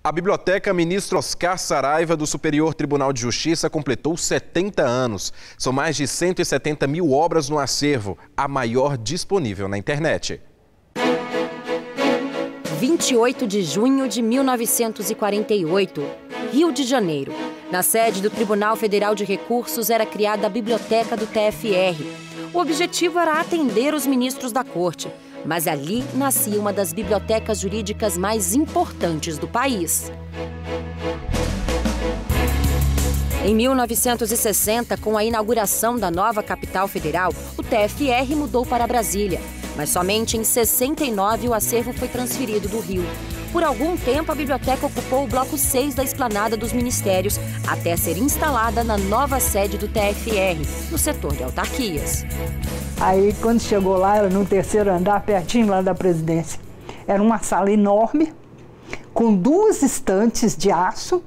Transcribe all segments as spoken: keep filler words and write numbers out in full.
A Biblioteca Ministro Oscar Saraiva, do Superior Tribunal de Justiça, completou setenta anos. São mais de cento e setenta mil obras no acervo, a maior disponível na internet. vinte e oito de junho de mil novecentos e quarenta e oito, Rio de Janeiro. Na sede do Tribunal Federal de Recursos era criada a Biblioteca do T F R. O objetivo era atender os ministros da Corte, mas ali nascia uma das bibliotecas jurídicas mais importantes do país. Em mil novecentos e sessenta, com a inauguração da nova capital federal, o T F R mudou para Brasília. Mas somente em sessenta e nove o acervo foi transferido do Rio. Por algum tempo, a biblioteca ocupou o bloco seis da esplanada dos ministérios, até ser instalada na nova sede do T F R, no setor de autarquias. Aí, quando chegou lá, era no terceiro andar, pertinho lá da presidência. Era uma sala enorme, com duas estantes de aço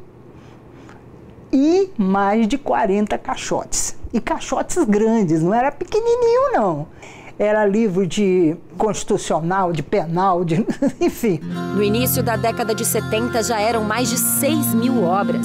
e mais de quarenta caixotes. E caixotes grandes, não era pequenininho, não. Era livro de constitucional, de penal, de... enfim. No início da década de setenta, já eram mais de seis mil obras.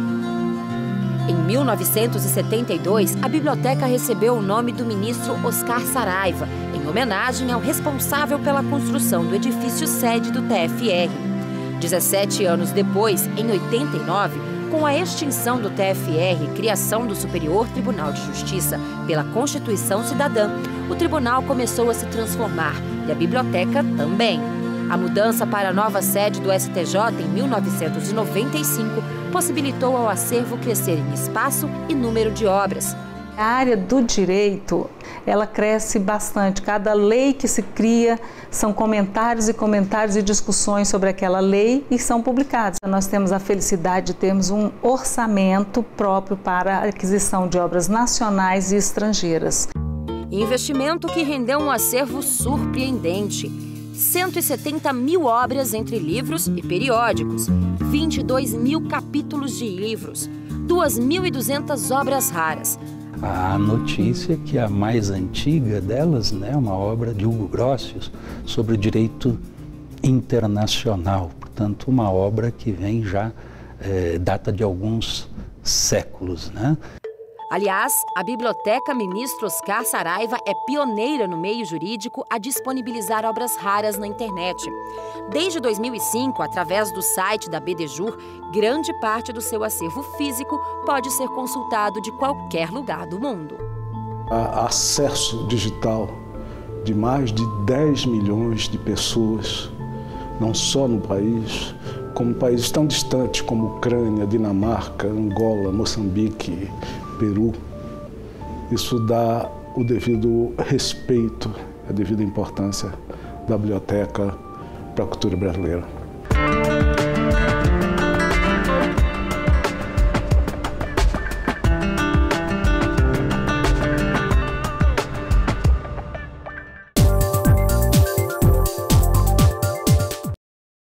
Em mil novecentos e setenta e dois, a biblioteca recebeu o nome do ministro Oscar Saraiva, em homenagem ao responsável pela construção do edifício sede do T F R. dezessete anos depois, em oitenta e nove, com a extinção do T F R e criação do Superior Tribunal de Justiça pela Constituição Cidadã, o tribunal começou a se transformar e a biblioteca também. A mudança para a nova sede do S T J em mil novecentos e noventa e cinco possibilitou ao acervo crescer em espaço e número de obras. A área do direito, ela cresce bastante. Cada lei que se cria são comentários e comentários e discussões sobre aquela lei e são publicados. Nós temos a felicidade de termos um orçamento próprio para a aquisição de obras nacionais e estrangeiras. Investimento que rendeu um acervo surpreendente. cento e setenta mil obras entre livros e periódicos, vinte e dois mil capítulos de livros, duas mil e duzentas obras raras. A notícia é que a mais antiga delas, né, uma obra de Hugo Grotius sobre direito internacional, portanto uma obra que vem já, é, data de alguns séculos, né? Aliás, a Biblioteca Ministro Oscar Saraiva é pioneira no meio jurídico a disponibilizar obras raras na internet. Desde dois mil e cinco, através do site da B D Jur, grande parte do seu acervo físico pode ser consultado de qualquer lugar do mundo. Há acesso digital de mais de dez milhões de pessoas, não só no país, como países tão distantes como Ucrânia, Dinamarca, Angola, Moçambique, Peru. Isso dá o devido respeito, a devida importância da biblioteca para a cultura brasileira.